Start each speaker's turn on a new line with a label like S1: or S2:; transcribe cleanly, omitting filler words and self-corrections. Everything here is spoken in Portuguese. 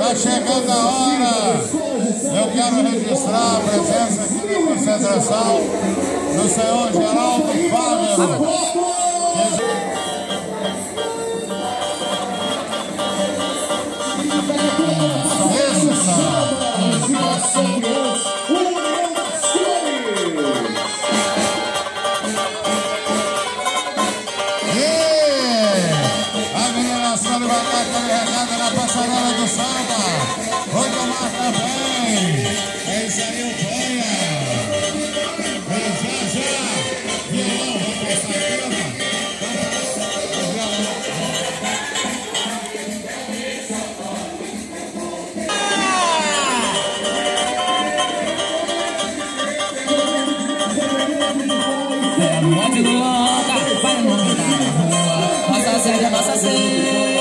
S1: Tá chegando a hora. Eu quero registrar a presença aqui na concentração do senhor Geraldo Fávero. A meninação vai dar carregada na passarela do samba. Vou tomar também. É isso aí, o Banha. Já, violão, vai passar aqui,
S2: Pode colocar, vai no nome da rua. Nossa Sede é nossa sede.